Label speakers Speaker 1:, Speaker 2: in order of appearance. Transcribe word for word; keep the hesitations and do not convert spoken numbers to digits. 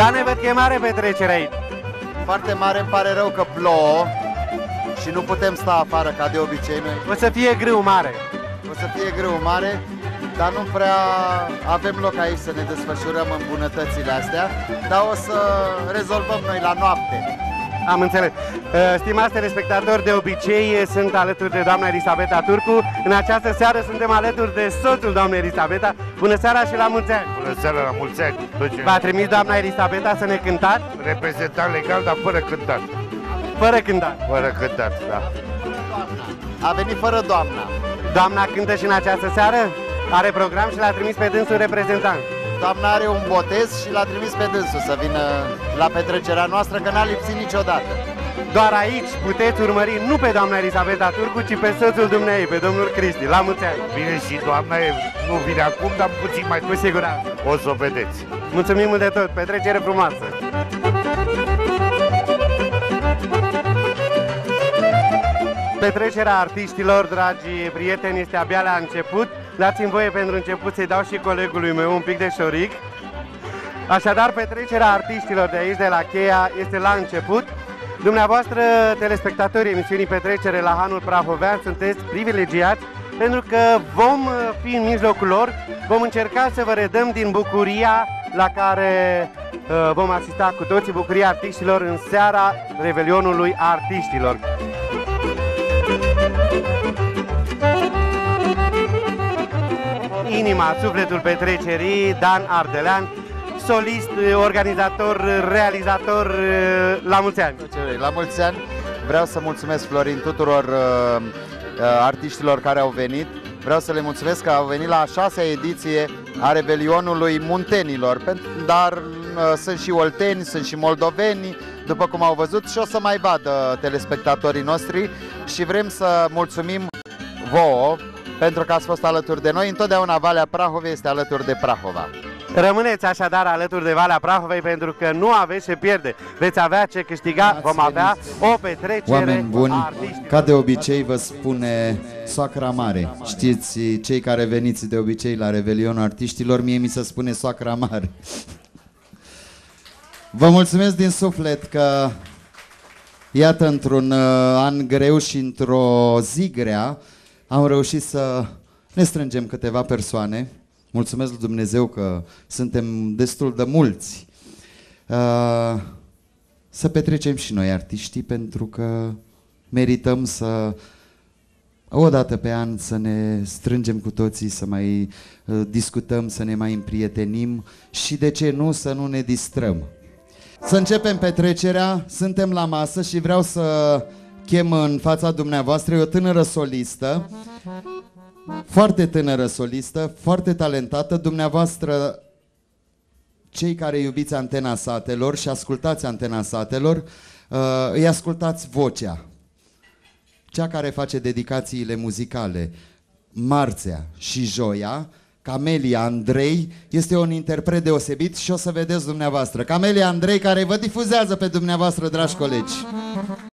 Speaker 1: Dane, văd că e mare petrecere aici.
Speaker 2: Foarte mare, îmi pare rău că plouă și nu putem sta afară ca de obicei noi.
Speaker 1: O să fie grâu mare.
Speaker 2: O să fie greu mare, dar nu prea avem loc aici să ne desfășurăm îmbunătățile astea, dar o să rezolvăm noi la noapte.
Speaker 1: Am înțeles. Stimați telespectatori, de obicei sunt alături de doamna Elisabeta Turcu. În această seară suntem alături de soțul doamnei Elisabeta. Bună seara și la mulți ani!
Speaker 3: Bună seara, la mulți ani!
Speaker 1: V-a trimis doamna Elisabeta să ne cântați?
Speaker 3: Reprezentant legal, dar fără cântat.
Speaker 1: Fără cântat?
Speaker 3: Fără cântat, da.
Speaker 2: A venit fără doamna.
Speaker 1: Doamna cântă și în această seară? Are program și l-a trimis pe dânsul reprezentant.
Speaker 2: Doamna are un botez și l-a trimis pe dânsul să vină la petrecerea noastră, că n-a lipsit niciodată.
Speaker 1: Doar aici puteți urmări nu pe doamna Elisabeta Turcu, ci pe soțul dumneei, pe domnul Cristi. La mulți ani!
Speaker 3: Vine și doamna, nu vine acum, dar puțin mai
Speaker 1: cu siguranță.
Speaker 3: O să o vedeți.
Speaker 1: Mulțumim mult de tot, petrecere frumoasă! Petrecerea artiștilor, dragi prieteni, este abia la început. Dați-mi voie pentru început să-i dau și colegului meu un pic de șoric. Așadar, petrecerea artiștilor de aici, de la Cheia, este la început. Dumneavoastră, telespectatorii emisiunii Petrecere la Hanul Prahovean, sunteți privilegiați pentru că vom fi în mijlocul lor, vom încerca să vă redăm din bucuria la care uh, vom asista cu toții, bucuria artiștilor în seara Revelionului Artiștilor. Inima, sufletul petrecerii, Dan Ardelean, solist, organizator, realizator, la mulți ani!
Speaker 2: La mulți ani! Vreau să mulțumesc, Florin, tuturor uh, artiștilor care au venit. Vreau să le mulțumesc că au venit la a șasea ediție a Revelionului Muntenilor, dar uh, sunt și olteni, sunt și moldoveni, după cum au văzut, și o să mai vadă telespectatorii noștri și vrem să mulțumim vouă pentru că ați fost alături de noi. Întotdeauna Valea Prahovei este alături de Prahova.
Speaker 1: Rămâneți așadar alături de Valea Prahovei pentru că nu aveți ce pierde. Veți avea ce câștiga, vom avea o petrecere.
Speaker 4: Oameni buni, ca de obicei vă spune soacra mare. Știți, cei care veniți de obicei la Revelionul Artiștilor, mie mi se spune soacra mare. Vă mulțumesc din suflet că, iată, într-un an greu și într-o zi grea, am reușit să ne strângem câteva persoane. Mulțumesc lui Dumnezeu că suntem destul de mulți. Uh, să petrecem și noi, artiștii, pentru că merităm să, o dată pe an, să ne strângem cu toții, să mai uh, discutăm, să ne mai împrietenim și, de ce nu, să nu ne distrăm. Să începem petrecerea, suntem la masă și vreau să chem în fața dumneavoastră o tânără solistă, foarte tânără solistă, foarte talentată. Dumneavoastră, cei care iubiți Antena Satelor și ascultați Antena Satelor, îi ascultați vocea. Cea care face dedicațiile muzicale marțea și joia, Camelia Andrei, este un interpret deosebit și o să vedeți dumneavoastră. Camelia Andrei, care vă difuzează pe dumneavoastră, dragi colegi.